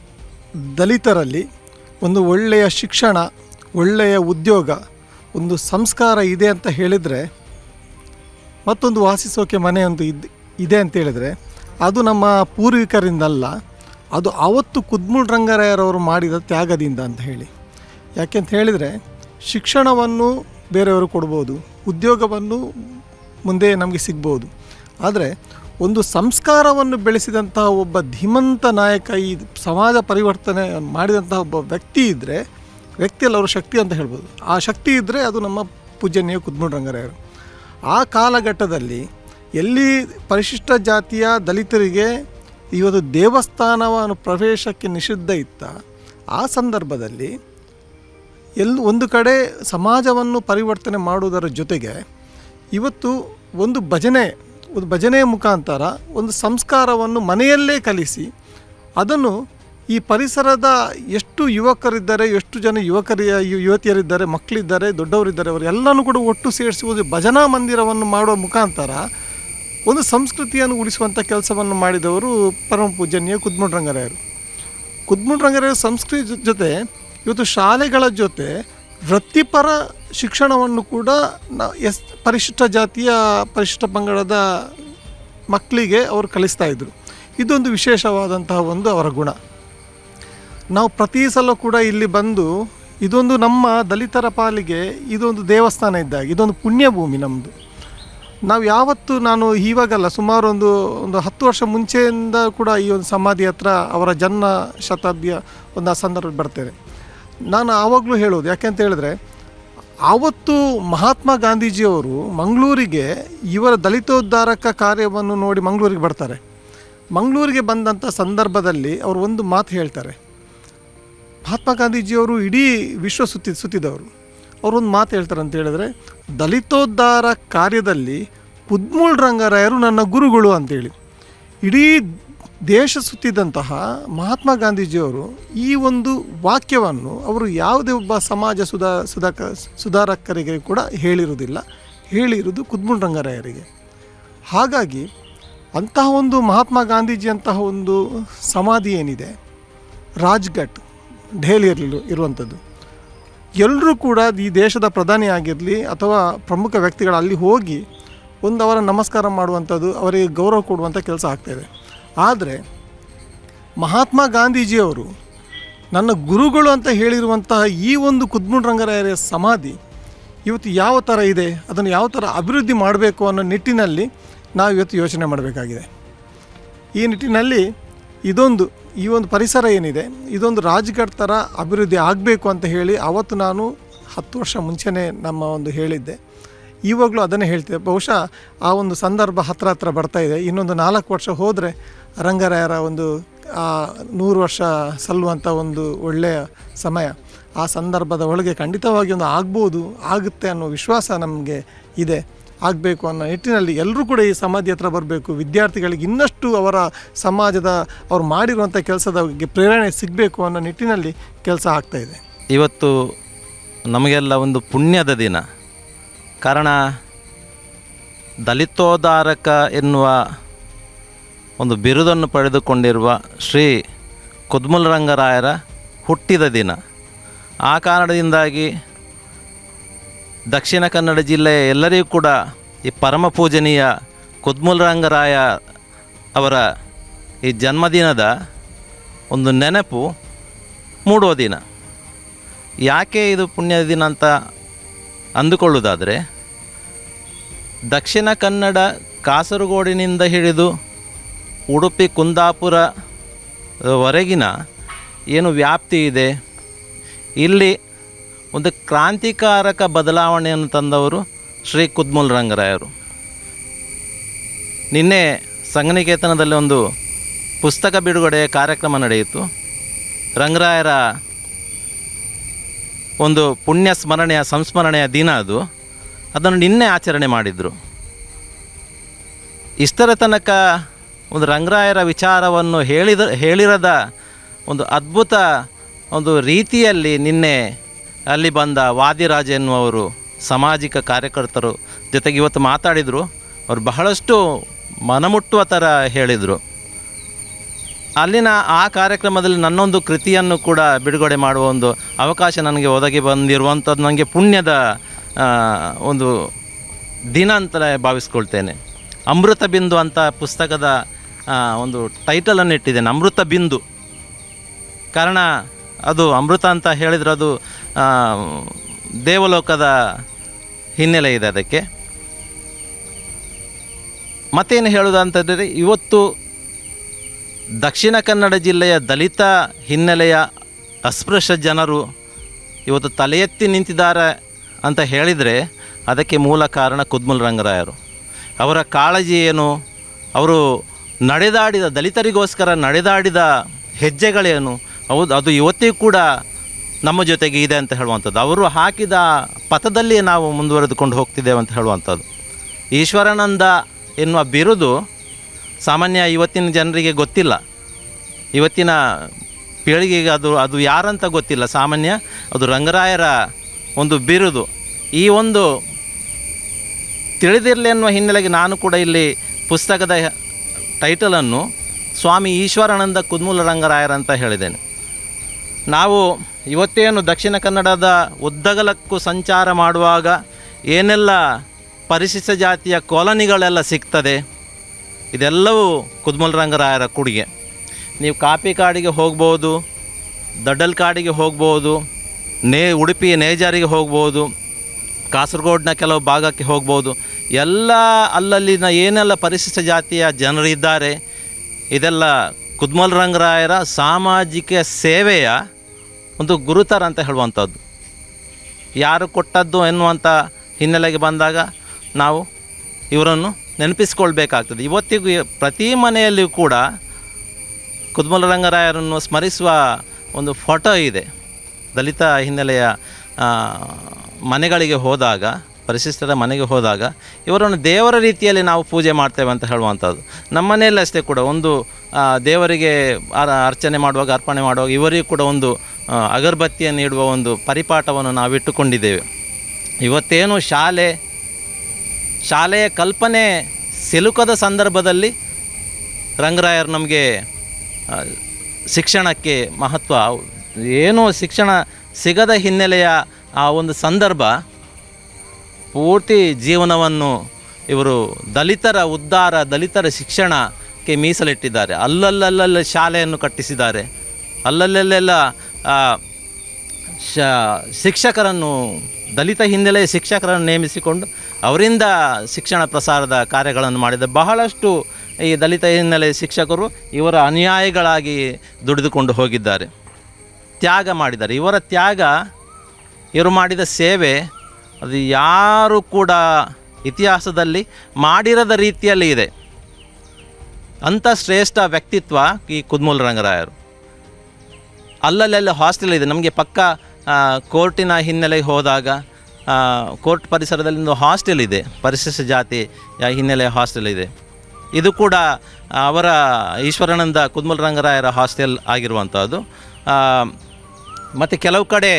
ದಲಿತರಲ್ಲಿ ಒಂದು ಒಳ್ಳೆಯ ಶಿಕ್ಷಣ, ಒಳ್ಳೆಯ ಉದ್ಯೋಗ, ಒಂದು ಸಂಸ್ಕಾರ ಇದೆ ಅಂತ ಹೇಳಿದರೆ, ಮತ್ತೊಂದು ವಾಸಿಸೋಕೆ ಮನೆ ಒಂದು ಇದು ಇದೆ ಅಂತ ಹೇಳಿದರೆ ಅದು ನಮ್ಮ ಪೂರ್ವಿಕರಿಂದಲ್ಲ, ಅದು ಆವತ್ತು ಕುದ್ಮೂಲ್ ರಂಗರಾಯರವರು ಮಾಡಿದ ತ್ಯಾಗದಿಂದ ಅಂತ ಹೇಳಿ. ಯಾಕೆಂತ ಹೇಳಿದರೆ ಶಿಕ್ಷಣವನ್ನು ಬೇರೆಯವರು ಕೊಡ್ಬೋದು, ಉದ್ಯೋಗವನ್ನು ಮುಂದೆ ನಮಗೆ ಸಿಗ್ಬೋದು, ಆದರೆ ಒಂದು ಸಂಸ್ಕಾರವನ್ನು ಬೆಳೆಸಿದಂತಹ ಒಬ್ಬ ಧೀಮಂತ ನಾಯಕ, ಈ ಸಮಾಜ ಪರಿವರ್ತನೆ ಮಾಡಿದಂತಹ ಒಬ್ಬ ವ್ಯಕ್ತಿ ಇದ್ದರೆ, ವ್ಯಕ್ತಿಯಲ್ಲಿ ಅವರು ಶಕ್ತಿ ಅಂತ ಹೇಳ್ಬೋದು, ಆ ಶಕ್ತಿ ಇದ್ದರೆ ಅದು ನಮ್ಮ ಪೂಜನೀಯ ಕುದ್ಮೂಲ್ ರಂಗರಾಯರು. ಆ ಕಾಲಘಟ್ಟದಲ್ಲಿ ಎಲ್ಲಿ ಪರಿಶಿಷ್ಟ ಜಾತಿಯ ದಲಿತರಿಗೆ ಇವತ್ತು ದೇವಸ್ಥಾನವನ್ನು ಪ್ರವೇಶಕ್ಕೆ ನಿಷಿದ್ಧ ಇತ್ತ, ಆ ಸಂದರ್ಭದಲ್ಲಿ ಎಲ್ಲಿ ಒಂದು ಕಡೆ ಸಮಾಜವನ್ನು ಪರಿವರ್ತನೆ ಮಾಡುವುದರ ಜೊತೆಗೆ ಇವತ್ತು ಒಂದು ಭಜನೆ ಒಂದು ಭಜನೆಯ ಮುಖಾಂತರ ಒಂದು ಸಂಸ್ಕಾರವನ್ನು ಮನೆಯಲ್ಲೇ ಕಲಿಸಿ ಅದನ್ನು ಈ ಪರಿಸರದ ಎಷ್ಟು ಯುವಕರಿದ್ದಾರೆ, ಎಷ್ಟು ಜನ ಯುವಕರಿ ಯುವತಿಯರಿದ್ದಾರೆ, ಮಕ್ಕಳಿದ್ದಾರೆ, ದೊಡ್ಡವರಿದ್ದಾರೆ, ಅವರೆಲ್ಲನೂ ಕೂಡ ಒಟ್ಟು ಸೇರಿಸಿ ಒಂದು ಭಜನಾ ಮಂದಿರವನ್ನು ಮಾಡುವ ಮುಖಾಂತರ ಒಂದು ಸಂಸ್ಕೃತಿಯನ್ನು ಉಳಿಸುವಂಥ ಕೆಲಸವನ್ನು ಮಾಡಿದವರು ಪರಮ ಪೂಜನೀಯ ಕುದ್ಮೂಲ್ ರಂಗರಾಯರು. ಕುದ್ಮೂಲ್ ರಂಗರಾಯರ ಸಂಸ್ಕೃತಿ ಜೊತೆ ಇವತ್ತು ಶಾಲೆಗಳ ಜೊತೆ ವೃತ್ತಿಪರ ಶಿಕ್ಷಣವನ್ನು ಕೂಡ ನ ಎಸ್ ಪರಿಶಿಷ್ಟ ಜಾತಿಯ ಪರಿಶಿಷ್ಟ ಪಂಗಡದ ಮಕ್ಕಳಿಗೆ ಅವರು ಕಲಿಸ್ತಾಯಿದ್ರು. ಇದೊಂದು ವಿಶೇಷವಾದಂತಹ ಒಂದು ಅವರ ಗುಣ. ನಾವು ಪ್ರತಿ ಸಲ ಕೂಡ ಇಲ್ಲಿ ಬಂದು, ಇದೊಂದು ನಮ್ಮ ದಲಿತರ ಪಾಲಿಗೆ ಇದೊಂದು ದೇವಸ್ಥಾನ ಇದ್ದಾಗ, ಇದೊಂದು ಪುಣ್ಯಭೂಮಿ ನಮ್ಮದು. ನಾವು ಯಾವತ್ತು, ನಾನು ಇವಾಗಲ್ಲ, ಸುಮಾರು ಒಂದು ಒಂದು ಹತ್ತು ವರ್ಷ ಮುಂಚೆಯಿಂದ ಕೂಡ ಈ ಒಂದು ಸಮಾಧಿ ಹತ್ರ ಅವರ ಜನ್ಮ ಶತಾಬ್ದಿಯ ಒಂದು ಆ ಸಂದರ್ಭ ಬರ್ತೇನೆ. ನಾನು ಆವಾಗಲೂ ಹೇಳೋದು ಯಾಕೆಂತ ಹೇಳಿದ್ರೆ, ಆವತ್ತು ಮಹಾತ್ಮ ಗಾಂಧೀಜಿಯವರು ಮಂಗಳೂರಿಗೆ ಇವರ ದಲಿತೋದ್ಧಾರಕ ಕಾರ್ಯವನ್ನು ನೋಡಿ ಮಂಗಳೂರಿಗೆ ಬರ್ತಾರೆ. ಮಂಗಳೂರಿಗೆ ಬಂದಂಥ ಸಂದರ್ಭದಲ್ಲಿ ಅವರು ಒಂದು ಮಾತು ಹೇಳ್ತಾರೆ. ಮಹಾತ್ಮ ಗಾಂಧೀಜಿಯವರು ಇಡೀ ವಿಶ್ವ ಸುತ್ತಿ ಸುತ್ತಿದವರು ಅವರೊಂದು ಮಾತು ಹೇಳ್ತಾರೆ ಅಂತ ಹೇಳಿದ್ರೆ, ದಲಿತೋದ್ಧಾರ ಕಾರ್ಯದಲ್ಲಿ ಕುದ್ಮೂಲ್ ರಂಗರಾಯರು ನನ್ನ ಗುರುಗಳು ಅಂತೇಳಿ. ಇಡೀ ದೇಶ ಸುತ್ತಿದಂತಹ ಮಹಾತ್ಮ ಗಾಂಧೀಜಿಯವರು ಈ ಒಂದು ವಾಕ್ಯವನ್ನು ಅವರು ಯಾವುದೇ ಒಬ್ಬ ಸಮಾಜ ಸುಧಾ ಸುಧಾಕ ಸುಧಾರಕರಿಗೆ ಕೂಡ ಹೇಳಿರುವುದಿಲ್ಲ, ಹೇಳಿರುವುದು ಕುದ್ಮೂಲ್ ರಂಗರಾಯರಿಗೆ. ಹಾಗಾಗಿ ಅಂತಹ ಒಂದು ಮಹಾತ್ಮ ಗಾಂಧೀಜಿ ಅಂತಹ ಒಂದು ಸಮಾಧಿ ಏನಿದೆ ರಾಜ್ಘಾಟ್ ದೆಹಲಿಯಲ್ಲಿ ಇರುವಂಥದ್ದು, ಎಲ್ಲರೂ ಕೂಡ ಈ ದೇಶದ ಪ್ರಧಾನಿ ಆಗಿರಲಿ ಅಥವಾ ಪ್ರಮುಖ ವ್ಯಕ್ತಿಗಳು ಅಲ್ಲಿ ಹೋಗಿ ಒಂದು ಅವರ ನಮಸ್ಕಾರ ಮಾಡುವಂಥದ್ದು, ಅವರಿಗೆ ಗೌರವ ಕೊಡುವಂಥ ಕೆಲಸ ಆಗ್ತಾಯಿದೆ. ಆದರೆ ಮಹಾತ್ಮ ಗಾಂಧೀಜಿಯವರು ನನ್ನ ಗುರುಗಳು ಅಂತ ಹೇಳಿರುವಂತಹ ಈ ಒಂದು ಕುದ್ಮುಲ್ ರಂಗರಾಯರ ಸಮಾಧಿ ಇವತ್ತು ಯಾವ ಥರ ಇದೆ, ಅದನ್ನು ಯಾವ ಥರ ಅಭಿವೃದ್ಧಿ ಮಾಡಬೇಕು ಅನ್ನೋ ನಿಟ್ಟಿನಲ್ಲಿ ನಾವು ಇವತ್ತು ಯೋಚನೆ ಮಾಡಬೇಕಾಗಿದೆ. ಈ ನಿಟ್ಟಿನಲ್ಲಿ ಇದೊಂದು ಈ ಒಂದು ಪರಿಸರ ಏನಿದೆ ಇದೊಂದು ರಾಜ್ಘಾಟ್ ಥರ ಅಭಿವೃದ್ಧಿ ಆಗಬೇಕು ಅಂತ ಹೇಳಿ ಅವತ್ತು ನಾನು ಹತ್ತು ವರ್ಷ ಮುಂಚೆನೇ ನಮ್ಮ ಒಂದು ಹೇಳಿದ್ದೆ. ಇವಾಗಲೂ ಅದನ್ನೇ ಹೇಳ್ತಿದ್ದೆ. ಬಹುಶಃ ಆ ಒಂದು ಸಂದರ್ಭ ಹತ್ರ ಹತ್ರ ಬರ್ತಾಯಿದೆ. ಇನ್ನೊಂದು ನಾಲ್ಕು ವರ್ಷ ಹೋದರೆ ರಂಗರಾಯರ ಒಂದು ನೂರು ವರ್ಷ ಸಲ್ಲುವಂಥ ಒಂದು ಒಳ್ಳೆಯ ಸಮಯ. ಆ ಸಂದರ್ಭದ ಒಳಗೆ ಖಂಡಿತವಾಗಿ ಒಂದು ಆಗ್ಬೋದು, ಆಗುತ್ತೆ ಅನ್ನೋ ವಿಶ್ವಾಸ ನಮಗೆ ಇದೆ. ಆಗಬೇಕು ಅನ್ನೋ ನಿಟ್ಟಿನಲ್ಲಿ ಎಲ್ಲರೂ ಕೂಡ ಈ ಸಮಾಧಿ ಹತ್ರ ಬರಬೇಕು. ವಿದ್ಯಾರ್ಥಿಗಳಿಗೆ ಇನ್ನಷ್ಟು ಅವರ ಸಮಾಜದ ಅವ್ರು ಮಾಡಿರುವಂಥ ಕೆಲಸದ ಬಗ್ಗೆ ಪ್ರೇರಣೆ ಸಿಗಬೇಕು ಅನ್ನೋ ನಿಟ್ಟಿನಲ್ಲಿ ಕೆಲಸ ಆಗ್ತಾಯಿದೆ. ಇವತ್ತು ನಮಗೆಲ್ಲ ಒಂದು ಪುಣ್ಯದ ದಿನ. ಕಾರಣ ದಲಿತೋದ್ಧಾರಕ ಎನ್ನುವ ಒಂದು ಬಿರುದನ್ನು ಪಡೆದುಕೊಂಡಿರುವ ಶ್ರೀ ಕುದ್ಮುಲ್ ರಂಗರಾಯರ ಹುಟ್ಟಿದ ದಿನ. ಆ ಕಾರಣದಿಂದಾಗಿ ದಕ್ಷಿಣ ಕನ್ನಡ ಜಿಲ್ಲೆಯ ಎಲ್ಲರಿಗೂ ಕೂಡ ಈ ಪರಮ ಪೂಜನೀಯ ಕುದ್ಮುಲ್ ರಂಗರಾಯ ಅವರ ಈ ಜನ್ಮದಿನದ ಒಂದು ನೆನಪು ಮೂಡುವ ದಿನ. ಯಾಕೆ ಇದು ಪುಣ್ಯದ ದಿನ ಅಂತ ಅಂದುಕೊಳ್ಳುವುದಾದರೆ, ದಕ್ಷಿಣ ಕನ್ನಡ ಕಾಸರಗೋಡಿನಿಂದ ಹಿಡಿದು ಉಡುಪಿ ಕುಂದಾಪುರವರೆಗಿನ ಏನು ವ್ಯಾಪ್ತಿ ಇದೆ, ಇಲ್ಲಿ ಒಂದು ಕ್ರಾಂತಿಕಾರಕ ಬದಲಾವಣೆಯನ್ನು ತಂದವರು ಶ್ರೀ ಕುದ್ಮುಲ್ ರಂಗರಾಯರು. ನಿನ್ನೆ ಸಂಘನಿಕೇತನದಲ್ಲಿ ಒಂದು ಪುಸ್ತಕ ಬಿಡುಗಡೆಯ ಕಾರ್ಯಕ್ರಮ ನಡೆಯಿತು. ರಂಗರಾಯರ ಒಂದು ಪುಣ್ಯ ಸ್ಮರಣೆಯ ಸಂಸ್ಮರಣೆಯ ದಿನ ಅದು. ಅದನ್ನು ನಿನ್ನೆ ಆಚರಣೆ ಮಾಡಿದರು. ಇಷ್ಟರ ತನಕ ಒಂದು ರಂಗರಾಯರ ವಿಚಾರವನ್ನು ಹೇಳಿದ ಹೇಳಿರದ ಒಂದು ಅದ್ಭುತ ಒಂದು ರೀತಿಯಲ್ಲಿ ನಿನ್ನೆ ಅಲ್ಲಿ ಬಂದ ವಾದಿರಾಜ ಎನ್ನುವರು ಸಾಮಾಜಿಕ ಕಾರ್ಯಕರ್ತರು ಜೊತೆಗೆ ಇವತ್ತು ಮಾತಾಡಿದರು. ಅವರು ಬಹಳಷ್ಟು ಮನಮುಟ್ಟುವ ಥರ ಹೇಳಿದರು. ಅಲ್ಲಿನ ಆ ಕಾರ್ಯಕ್ರಮದಲ್ಲಿ ನನ್ನೊಂದು ಕೃತಿಯನ್ನು ಕೂಡ ಬಿಡುಗಡೆ ಮಾಡುವ ಒಂದು ಅವಕಾಶ ನನಗೆ ಒದಗಿ ಬಂದಿರುವಂಥದ್ದು ನನಗೆ ಪುಣ್ಯದ ಒಂದು ದಿನ ಅಂತಲೇ ಭಾವಿಸ್ಕೊಳ್ತೇನೆ. ಅಮೃತ ಬಿಂದು ಅಂತ ಪುಸ್ತಕದ ಒಂದು ಟೈಟಲನ್ನು ಇಟ್ಟಿದ್ದೇನೆ, ಅಮೃತ ಬಿಂದು. ಕಾರಣ ಅದು ಅಮೃತ ಅಂತ ಹೇಳಿದರೆ ಅದು ದೇವಲೋಕದ ಹಿನ್ನೆಲೆ ಇದೆ ಅದಕ್ಕೆ. ಮತ್ತೇನು ಹೇಳೋದಂತಂದರೆ, ಇವತ್ತು ದಕ್ಷಿಣ ಕನ್ನಡ ಜಿಲ್ಲೆಯ ದಲಿತ ಹಿನ್ನೆಲೆಯ ಅಸ್ಪೃಶ್ಯ ಜನರು ಇವತ್ತು ತಲೆ ಎತ್ತಿ ನಿಂತಿದ್ದಾರೆ ಅಂತ ಹೇಳಿದರೆ ಅದಕ್ಕೆ ಮೂಲ ಕಾರಣ ಕುದ್ಮುಲ್ ರಂಗರಾಯರು. ಅವರ ಕಾಳಜಿ ಏನು, ಅವರು ನಡೆದಾಡಿದ ದಲಿತರಿಗೋಸ್ಕರ ನಡೆದಾಡಿದ ಹೆಜ್ಜೆಗಳೇನು, ಹೌದು ಅದು ಇವತ್ತಿಗೂ ಕೂಡ ನಮ್ಮ ಜೊತೆಗೆ ಇದೆ ಅಂತ ಹೇಳುವಂಥದ್ದು. ಅವರು ಹಾಕಿದ ಪಥದಲ್ಲಿ ನಾವು ಮುಂದುವರೆದುಕೊಂಡು ಹೋಗ್ತಿದ್ದೇವೆ ಅಂತ ಹೇಳುವಂಥದ್ದು. ಈಶ್ವರಾನಂದ ಎನ್ನುವ ಬಿರುದು ಸಾಮಾನ್ಯ ಇವತ್ತಿನ ಜನರಿಗೆ ಗೊತ್ತಿಲ್ಲ, ಇವತ್ತಿನ ಪೀಳಿಗೆಗೆ ಅದು ಅದು ಯಾರಂತ ಗೊತ್ತಿಲ್ಲ. ಸಾಮಾನ್ಯ ಅದು ರಂಗರಾಯರ ಒಂದು ಬಿರುದು. ಈ ಒಂದು ತಿಳಿದಿರಲಿ ಎನ್ನುವ ಹಿನ್ನೆಲೆಗೆ ನಾನು ಕೂಡ ಇಲ್ಲಿ ಪುಸ್ತಕದ ಟೈಟಲನ್ನು ಸ್ವಾಮಿ ಈಶ್ವರಾನಂದ ಕುದ್ಮುಲ್ ರಂಗರಾಯರಂತ ಹೇಳಿದ್ದೇನೆ. ನಾವು ಇವತ್ತೇನು ದಕ್ಷಿಣ ಕನ್ನಡದ ಉದ್ದಗಲಕ್ಕೂ ಸಂಚಾರ ಮಾಡುವಾಗ ಏನೆಲ್ಲ ಪರಿಶಿಷ್ಟ ಜಾತಿಯ ಕಾಲೋನಿಗಳೆಲ್ಲ ಸಿಗ್ತದೆ, ಇದೆಲ್ಲವೂ ಕುದ್ಮುಲ್ ರಂಗರಾಯರ ಕೊಡುಗೆ. ನೀವು ಕಾಪಿ ಕಾಡಿಗೆ ಹೋಗ್ಬೋದು, ದಡ್ಡಲ್ ಕಾಡಿಗೆ ಹೋಗ್ಬೋದು, ನೇ ಉಡುಪಿ ನೇಜಾರಿಗೆ ಹೋಗ್ಬೋದು, ಕಾಸರಗೋಡಿನ ಕೆಲವು ಭಾಗಕ್ಕೆ ಹೋಗ್ಬೋದು. ಎಲ್ಲ ಅಲ್ಲಲ್ಲಿನ ಏನೆಲ್ಲ ಪರಿಶಿಷ್ಟ ಜಾತಿಯ ಜನರಿದ್ದಾರೆ, ಇದೆಲ್ಲ ಕುದ್ಮುಲ್ ರಂಗರಾಯರ ಸಾಮಾಜಿಕ ಸೇವೆಯ ಒಂದು ಗುರುತರ ಅಂತ ಹೇಳುವಂಥದ್ದು. ಯಾರು ಕೊಟ್ಟದ್ದು ಎನ್ನುವಂಥ ಹಿನ್ನೆಲೆಗೆ ಬಂದಾಗ ನಾವು ಇವರನ್ನು ನೆನಪಿಸ್ಕೊಳ್ಬೇಕಾಗ್ತದೆ. ಇವತ್ತಿಗೂ ಪ್ರತಿ ಮನೆಯಲ್ಲಿಯೂ ಕೂಡ ಕುದ್ಮುಲ್ ರಂಗರಾಯರನ್ನು ಸ್ಮರಿಸುವ ಒಂದು ಫೋಟೋ ಇದೆ. ದಲಿತ ಹಿನ್ನೆಲೆಯ ಮನೆಗಳಿಗೆ ಹೋದಾಗ, ಪರಿಶಿಷ್ಟರ ಮನೆಗೆ ಹೋದಾಗ ಇವರನ್ನು ದೇವರ ರೀತಿಯಲ್ಲಿ ನಾವು ಪೂಜೆ ಮಾಡ್ತೇವೆ ಅಂತ ಹೇಳುವಂಥದ್ದು. ನಮ್ಮ ಮನೆಯಲ್ಲಿ ಅಷ್ಟೇ ಕೂಡ ಒಂದು ದೇವರಿಗೆ ಅರ್ಚನೆ ಮಾಡುವಾಗ, ಅರ್ಪಣೆ ಮಾಡುವಾಗ ಇವರಿಗೂ ಕೂಡ ಒಂದು ಅಗರಬತ್ತಿಯನ್ನು ನೀಡುವ ಒಂದು ಪರಿಪಾಠವನ್ನು ನಾವು ಇಟ್ಟುಕೊಂಡಿದ್ದೇವೆ. ಇವತ್ತೇನು ಶಾಲೆ ಶಾಲೆಯ ಕಲ್ಪನೆ ಸಿಲುಕದ ಸಂದರ್ಭದಲ್ಲಿ ರಂಗರಾಯರು ನಮಗೆ ಶಿಕ್ಷಣಕ್ಕೆ ಮಹತ್ವ, ಏನೂ ಶಿಕ್ಷಣ ಸಿಗದ ಹಿನ್ನೆಲೆಯ ಆ ಒಂದು ಸಂದರ್ಭ ಪೂರ್ತಿ ಜೀವನವನ್ನು ಇವರು ದಲಿತರ ಉದ್ಧಾರ, ದಲಿತರ ಶಿಕ್ಷಣಕ್ಕೆ ಮೀಸಲಿಟ್ಟಿದ್ದಾರೆ. ಅಲ್ಲಲ್ಲಲ್ಲ ಶಾಲೆಯನ್ನು ಕಟ್ಟಿಸಿದ್ದಾರೆ, ಅಲ್ಲಲ್ಲೆಲ್ಲ ಶ ಶಿಕ್ಷಕರನ್ನು, ದಲಿತ ಹಿನ್ನೆಲೆಯ ಶಿಕ್ಷಕರನ್ನು ನೇಮಿಸಿಕೊಂಡು ಅವರಿಂದ ಶಿಕ್ಷಣ ಪ್ರಸಾರದ ಕಾರ್ಯಗಳನ್ನು ಮಾಡಿದ ಬಹಳಷ್ಟು ಈ ದಲಿತ ಹಿನ್ನೆಲೆಯ ಶಿಕ್ಷಕರು ಇವರ ಅನುಯಾಯಿಗಳಾಗಿ ದುಡಿದುಕೊಂಡು ಹೋಗಿದ್ದಾರೆ, ತ್ಯಾಗ ಮಾಡಿದ್ದಾರೆ. ಇವರ ತ್ಯಾಗ, ಇವರು ಮಾಡಿದ ಸೇವೆ ಅದು ಯಾರು ಕೂಡ ಇತಿಹಾಸದಲ್ಲಿ ಮಾಡಿರದ ರೀತಿಯಲ್ಲಿ ಇದೆ. ಅಂಥ ಶ್ರೇಷ್ಠ ವ್ಯಕ್ತಿತ್ವ ಈ ಕುದ್ಮೂಲ ರಂಗರಾಯರು. ಅಲ್ಲಲ್ಲೆಲ್ಲ ಹಾಸ್ಟೆಲ್ ಇದೆ, ನಮಗೆ ಪಕ್ಕ ಕೋರ್ಟಿನ ಹಿನ್ನೆಲೆಗೆ ಹೋದಾಗ ಕೋರ್ಟ್ ಪರಿಸರದಲ್ಲಿ ಒಂದು ಹಾಸ್ಟೆಲ್ ಇದೆ, ಪರಿಶಿಷ್ಟ ಜಾತಿ ಹಿನ್ನೆಲೆಯ ಹಾಸ್ಟೆಲ್ ಇದೆ. ಇದು ಕೂಡ ಅವರ ಈಶ್ವರಾನಂದ ಕುದ್ಮೂಲ ರಂಗರಾಯರ ಹಾಸ್ಟೆಲ್ ಆಗಿರುವಂಥದ್ದು. ಮತ್ತು ಕೆಲವು ಕಡೆ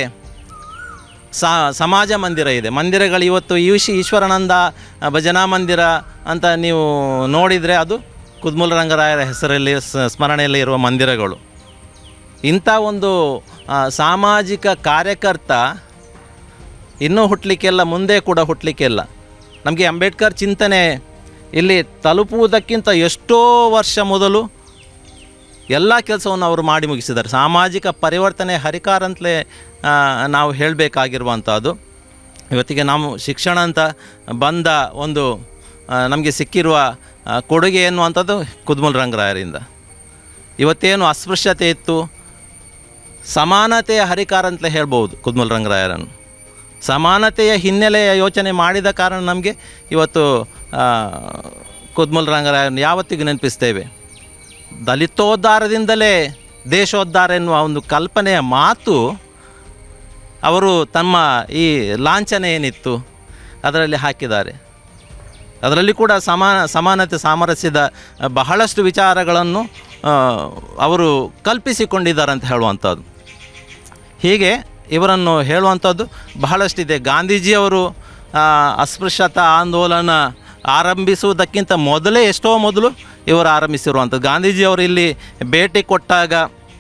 ಸಮಾಜ ಮಂದಿರ ಇದೆ. ಮಂದಿರಗಳು ಇವತ್ತು ಈಶ್ ಈಶ್ವರಾನಂದ ಭಜನಾ ಮಂದಿರ ಅಂತ ನೀವು ನೋಡಿದರೆ ಅದು ಕುದ್ಮೂಲ ರಂಗರಾಯರ ಹೆಸರಲ್ಲಿ ಸ್ಮರಣೆಯಲ್ಲಿ ಇರುವ ಮಂದಿರಗಳು. ಇಂಥ ಒಂದು ಸಾಮಾಜಿಕ ಕಾರ್ಯಕರ್ತ ಇನ್ನೂ ಹುಟ್ಟಲಿಕ್ಕೆಲ್ಲ, ಮುಂದೆ ಕೂಡ ಹುಟ್ಟಲಿಕ್ಕೆಲ್ಲ. ನಮಗೆ ಅಂಬೇಡ್ಕರ್ ಚಿಂತನೆ ಇಲ್ಲಿ ತಲುಪುವುದಕ್ಕಿಂತ ಎಷ್ಟೋ ವರ್ಷ ಮೊದಲು ಎಲ್ಲ ಕೆಲಸವನ್ನು ಅವರು ಮಾಡಿ ಮುಗಿಸಿದ್ದಾರೆ. ಸಾಮಾಜಿಕ ಪರಿವರ್ತನೆ ಹರಿಕಾರ ಅಂತಲೇ ನಾವು ಹೇಳಬೇಕಾಗಿರುವಂಥದ್ದು. ಇವತ್ತಿಗೆ ನಾವು ಶಿಕ್ಷಣ ಅಂತ ಬಂದ ಒಂದು ನಮಗೆ ಸಿಕ್ಕಿರುವ ಕೊಡುಗೆ ಎನ್ನುವಂಥದ್ದು ಕುದ್ಮೂಲ ರಂಗರಾಯರಿಂದ. ಇವತ್ತೇನು ಅಸ್ಪೃಶ್ಯತೆ ಇತ್ತು, ಸಮಾನತೆಯ ಹರಿಕಾರ ಅಂತಲೇ ಹೇಳ್ಬೋದು ಕುದ್ಮೂಲ ರಂಗರಾಯರನ್ನು. ಸಮಾನತೆಯ ಹಿನ್ನೆಲೆಯ ಯೋಚನೆ ಮಾಡಿದ ಕಾರಣ ನಮಗೆ ಇವತ್ತು ಕುದ್ಮೂಲ ರಂಗರಾಯರನ್ನು ಯಾವತ್ತಿಗೂ ನೆನಪಿಸ್ತೇವೆ. ದಲಿತೋದ್ಧಾರದಿಂದಲೇ ದೇಶೋದ್ಧಾರ ಎನ್ನುವ ಒಂದು ಕಲ್ಪನೆಯ ಮಾತು ಅವರು ತಮ್ಮ ಈ ಲಾಂಛನ ಏನಿತ್ತು ಅದರಲ್ಲಿ ಹಾಕಿದ್ದಾರೆ. ಅದರಲ್ಲಿ ಕೂಡ ಸಮಾನ ಸಮಾನತೆ ಸಾಮರಸ್ಯದ ಬಹಳಷ್ಟು ವಿಚಾರಗಳನ್ನು ಅವರು ಕಲ್ಪಿಸಿಕೊಂಡಿದ್ದಾರೆ ಅಂತ ಹೇಳುವಂಥದ್ದು. ಹೀಗೆ ಇವರನ್ನು ಹೇಳುವಂಥದ್ದು ಬಹಳಷ್ಟಿದೆ. ಗಾಂಧೀಜಿಯವರು ಅಸ್ಪೃಶ್ಯತಾ ಆಂದೋಲನ ಆರಂಭಿಸುವುದಕ್ಕಿಂತ ಮೊದಲೇ, ಎಷ್ಟೋ ಮೊದಲು ಇವರು ಆರಂಭಿಸಿರುವಂಥದ್ದು. ಗಾಂಧೀಜಿಯವರು ಇಲ್ಲಿ ಭೇಟಿ ಕೊಟ್ಟಾಗ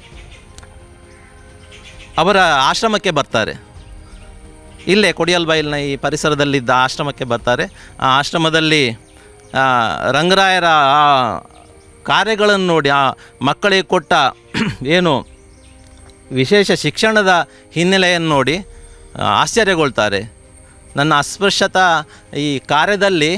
ಅವರ ಆಶ್ರಮಕ್ಕೆ ಬರ್ತಾರೆ. ಇಲ್ಲೇ ಕೊಡಿಯಲ್ಬೈಲ್ನ ಈ ಪರಿಸರದಲ್ಲಿದ್ದ ಆಶ್ರಮಕ್ಕೆ ಬರ್ತಾರೆ. ಆ ಆಶ್ರಮದಲ್ಲಿ ರಂಗರಾಯರ ಆ ಕಾರ್ಯಗಳನ್ನು ನೋಡಿ, ಆ ಮಕ್ಕಳಿಗೆ ಕೊಟ್ಟ ಏನು ವಿಶೇಷ ಶಿಕ್ಷಣದ ಹಿನ್ನೆಲೆಯನ್ನು ನೋಡಿ ಆಶ್ಚರ್ಯಗೊಳ್ತಾರೆ. ನನ್ನ ಅಸ್ಪೃಶ್ಯತಾ ಈ ಕಾರ್ಯದಲ್ಲಿ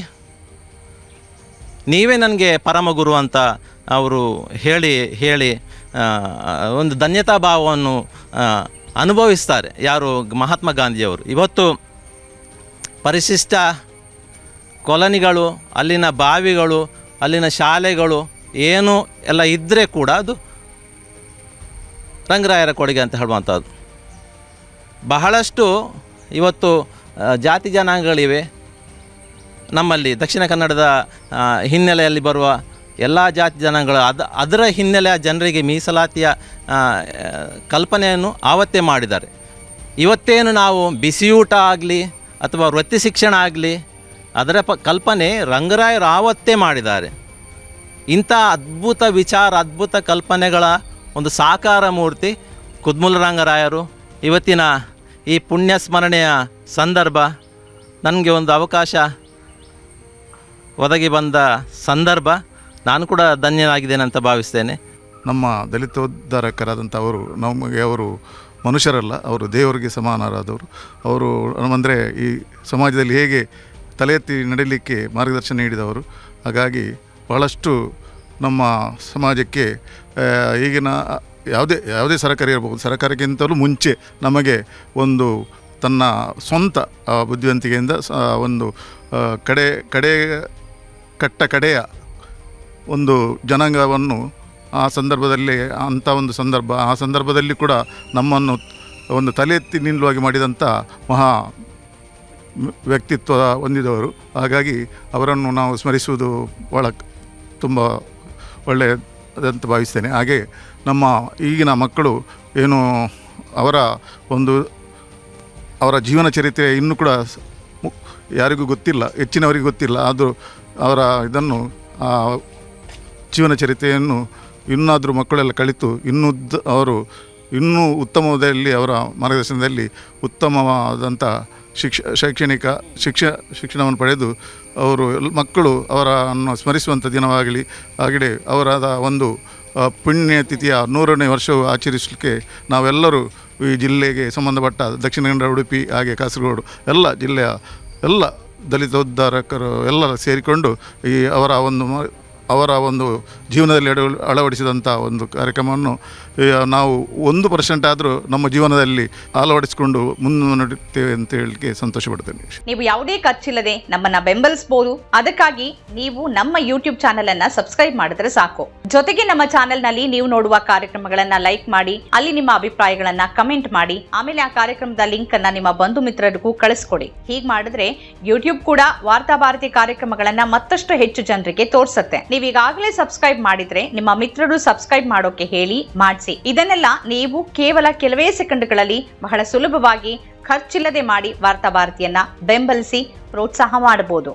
ನೀವೇ ನನಗೆ ಪರಮಗುರು ಅಂತ ಅವರು ಹೇಳಿ ಹೇಳಿ ಒಂದು ಧನ್ಯತಾ ಭಾವವನ್ನು ಅನುಭವಿಸ್ತಾರೆ. ಯಾರು? ಮಹಾತ್ಮ ಗಾಂಧಿಯವರು. ಇವತ್ತು ಪರಿಶಿಷ್ಟ ಕಾಲೋನಿಗಳು, ಅಲ್ಲಿನ ಬಾವಿಗಳು, ಅಲ್ಲಿನ ಶಾಲೆಗಳು ಏನು ಎಲ್ಲ ಇದ್ದರೆ ಕೂಡ ಅದು ರಂಗರಾಯರ ಕೊಡುಗೆ ಅಂತ ಹೇಳುವಂಥದ್ದು. ಬಹಳಷ್ಟು ಇವತ್ತು ಜಾತಿ ಜನಾಂಗಗಳಿವೆ ನಮ್ಮಲ್ಲಿ. ದಕ್ಷಿಣ ಕನ್ನಡದ ಹಿನ್ನೆಲೆಯಲ್ಲಿ ಬರುವ ಎಲ್ಲ ಜಾತಿ ಜನಾಂಗಗಳು ಅದು ಅದರ ಹಿನ್ನೆಲೆಯ ಜನರಿಗೆ ಮೀಸಲಾತಿಯ ಕಲ್ಪನೆಯನ್ನು ಆವತ್ತೇ ಮಾಡಿದ್ದಾರೆ. ಇವತ್ತೇನು ನಾವು ಬಿಸಿಯೂಟ ಆಗಲಿ ಅಥವಾ ವೃತ್ತಿ ಶಿಕ್ಷಣ ಆಗಲಿ ಅದರ ಪ ಕಲ್ಪನೆ ರಂಗರಾಯರು ಆವತ್ತೇ ಮಾಡಿದ್ದಾರೆ. ಇಂಥ ಅದ್ಭುತ ವಿಚಾರ, ಅದ್ಭುತ ಕಲ್ಪನೆಗಳ ಒಂದು ಸಾಕಾರ ಮೂರ್ತಿ ಕುದ್ಮೂಲ ರಂಗರಾಯರು. ಇವತ್ತಿನ ಈ ಪುಣ್ಯ ಸ್ಮರಣೆಯ ಸಂದರ್ಭ ನನಗೆ ಒಂದು ಅವಕಾಶ ಒದಗಿ ಬಂದ ಸಂದರ್ಭ, ನಾನು ಕೂಡ ಧನ್ಯನಾಗಿದ್ದೇನೆ ಅಂತ ಭಾವಿಸ್ತೇನೆ. ನಮ್ಮ ದಲಿತೋದ್ಧಾರಕರಾದಂಥ ಅವರು ನಮಗೆ ಅವರು ಮನುಷ್ಯರಲ್ಲ, ಅವರು ದೇವರಿಗೆ ಸಮಾನರಾದವರು. ಅವರು ಅಂದರೆ ಈ ಸಮಾಜದಲ್ಲಿ ಹೇಗೆ ತಲೆ ಎತ್ತಿ ನಡೀಲಿಕ್ಕೆ ಮಾರ್ಗದರ್ಶನ ನೀಡಿದವರು. ಹಾಗಾಗಿ ಬಹಳಷ್ಟು ನಮ್ಮ ಸಮಾಜಕ್ಕೆ ಈಗಿನ ಯಾವುದೇ ಯಾವುದೇ ಸರ್ಕಾರ ಇರಬಹುದು, ಸರ್ಕಾರಕ್ಕಿಂತಲೂ ಮುಂಚೆ ನಮಗೆ ಒಂದು ತನ್ನ ಸ್ವಂತ ಬುದ್ಧಿವಂತಿಕೆಯಿಂದ ಒಂದು ಕಡೆ ಕಡೆ ಕಟ್ಟ ಕಡೆಯ ಒಂದು ಜನಾಂಗವನ್ನು ಆ ಸಂದರ್ಭದಲ್ಲಿ, ಅಂಥ ಒಂದು ಸಂದರ್ಭ ಆ ಸಂದರ್ಭದಲ್ಲಿ ಕೂಡ ನಮ್ಮನ್ನು ಒಂದು ತಲೆ ಎತ್ತಿ ನಿಲ್ಲುವಾಗಿ ಮಾಡಿದಂಥ ಮಹಾ ವ್ಯಕ್ತಿತ್ವ ಹೊಂದಿದವರು. ಹಾಗಾಗಿ ಅವರನ್ನು ನಾವು ಸ್ಮರಿಸುವುದು ಭಾಳ ತುಂಬ ಒಳ್ಳೆಯದಂತ ಭಾವಿಸ್ತೇನೆ. ಹಾಗೆ ನಮ್ಮ ಈಗಿನ ಮಕ್ಕಳು ಏನು ಅವರ ಒಂದು ಅವರ ಜೀವನ ಚರಿತ್ರೆ ಇನ್ನೂ ಕೂಡ ಯಾರಿಗೂ ಗೊತ್ತಿಲ್ಲ, ಹೆಚ್ಚಿನವರಿಗೆ ಗೊತ್ತಿಲ್ಲ. ಆದರೂ ಅವರ ಇದನ್ನು ಜೀವನ ಚರಿತ್ರೆಯನ್ನು ಇನ್ನಾದರೂ ಮಕ್ಕಳೆಲ್ಲ ಕಲಿತು ಇನ್ನೂ ಉದ್ದ ಅವರು ಇನ್ನೂ ಉತ್ತಮದಲ್ಲಿ ಅವರ ಮಾರ್ಗದರ್ಶನದಲ್ಲಿ ಉತ್ತಮವಾದಂಥ ಶಿಕ್ಷ ಶೈಕ್ಷಣಿಕ ಶಿಕ್ಷ ಶಿಕ್ಷಣವನ್ನು ಪಡೆದು ಅವರು ಮಕ್ಕಳು ಅವರನ್ನು ಸ್ಮರಿಸುವಂಥ ದಿನವಾಗಲಿ ಹಾಗೆಯೇ ಅವರಾದ ಒಂದು ಪುಣ್ಯತಿಥಿಯ ನೂರನೇ ವರ್ಷವು ಆಚರಿಸಲಿಕ್ಕೆ ನಾವೆಲ್ಲರೂ ಈ ಜಿಲ್ಲೆಗೆ ಸಂಬಂಧಪಟ್ಟ ದಕ್ಷಿಣ ಕನ್ನಡ, ಉಡುಪಿ ಹಾಗೆ ಕಾಸರಗೋಡು ಎಲ್ಲ ಜಿಲ್ಲೆಯ ಎಲ್ಲ ದಲಿತ ಉದ್ಧಾರಕರು ಎಲ್ಲರ ಸೇರಿಕೊಂಡು ಈ ಅವರ ಒಂದು ಅವರ ಒಂದು ಜೀವನದಲ್ಲಿ ಅಳ ಅಳವಡಿಸಿದಂಥ ಒಂದು ಕಾರ್ಯಕ್ರಮವನ್ನು ನಾವು ಒಂದು ಪರ್ಸೆಂಟ್ ಆದರೂ ನಮ್ಮ ಜೀವನದಲ್ಲಿ ಅಳವಡಿಸಿಕೊಂಡು ಮುನ್ನಡೆಯುತ್ತೇವೆ ಅಂತ ಹೇಳಲಿಕ್ಕೆ ಸಂತೋಷ ಪಡ್ತೇನೆ. ನೀವು ಯಾವುದೇ ಖರ್ಚಿಲ್ಲದೆ ನಮ್ಮನ್ನ ಬೆಂಬಲಿಸಬಹುದು. ಅದಕ್ಕಾಗಿ ನೀವು ನಮ್ಮ ಯೂಟ್ಯೂಬ್ ಚಾನೆಲ್ ಅನ್ನ ಸಬ್ಸ್ಕ್ರೈಬ್ ಮಾಡಿದ್ರೆ ಸಾಕು. ಜೊತೆಗೆ ನಮ್ಮ ಚಾನೆಲ್ ನಲ್ಲಿ ನೀವು ನೋಡುವ ಕಾರ್ಯಕ್ರಮಗಳನ್ನ ಲೈಕ್ ಮಾಡಿ, ಅಲ್ಲಿ ನಿಮ್ಮ ಅಭಿಪ್ರಾಯಗಳನ್ನ ಕಮೆಂಟ್ ಮಾಡಿ, ಆಮೇಲೆ ಆ ಕಾರ್ಯಕ್ರಮದ ಲಿಂಕ್ ಅನ್ನ ನಿಮ್ಮ ಬಂಧು ಮಿತ್ರರಿಗೂ ಕಳಿಸ್ಕೊಡಿ. ಹೀಗೆ ಮಾಡಿದ್ರೆ ಯೂಟ್ಯೂಬ್ ಕೂಡ ವಾರ್ತಾ ಭಾರತಿ ಕಾರ್ಯಕ್ರಮಗಳನ್ನ ಮತ್ತಷ್ಟು ಹೆಚ್ಚು ಜನರಿಗೆ ತೋರಿಸುತ್ತೆ. ನೀವು ಈಗಾಗಲೇ ಸಬ್ಸ್ಕ್ರೈಬ್ ಮಾಡಿದ್ರೆ ನಿಮ್ಮ ಮಿತ್ರರು ಸಬ್ಸ್ಕ್ರೈಬ್ ಮಾಡೋಕೆ ಹೇಳಿ ಮಾಡಿಸಿ. ಇದನ್ನೆಲ್ಲ ನೀವು ಕೇವಲ ಕೆಲವೇ ಸೆಕೆಂಡ್ಗಳಲ್ಲಿ ಬಹಳ ಸುಲಭವಾಗಿ ಖರ್ಚಿಲ್ಲದೆ ಮಾಡಿ ವಾರ್ತಾ ಭಾರತಿಯನ್ನ ಬೆಂಬಲಿಸಿ ಪ್ರೋತ್ಸಾಹ ಮಾಡಬಹುದು.